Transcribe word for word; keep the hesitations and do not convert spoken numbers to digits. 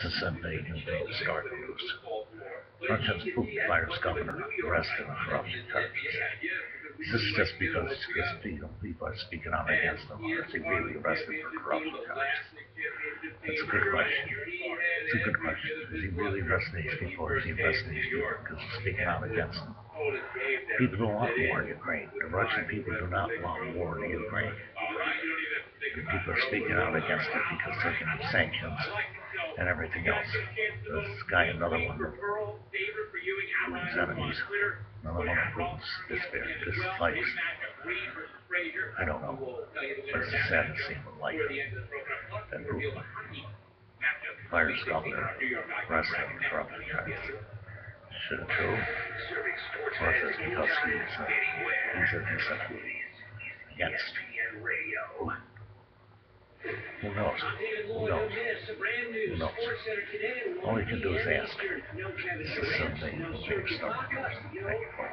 Sunday and being started news. Russia's Putin fires governor arrested on corruption charges. Is this just because these people are speaking out against him, or is he really arrested for corruption charges? That's a good question. It's a good question. Is he really arresting these people, or is he arresting these people because he's speaking out against them? People don't want war in Ukraine. The Russian people do not want war in Ukraine. And people are speaking out against it because they're getting sanctions and everything else. This guy, another one of Putin's enemies, another one of Putin's despair, dislikes. I don't know. But it's a sad scene in life that Putin fires governor, arrested him for corruption charges. Should it true? Or is this because he's, uh, he's, a, he's a, against Putin? Who knows? Who knows? Who knows? All you can do is ask. This is something you can start. Thank you.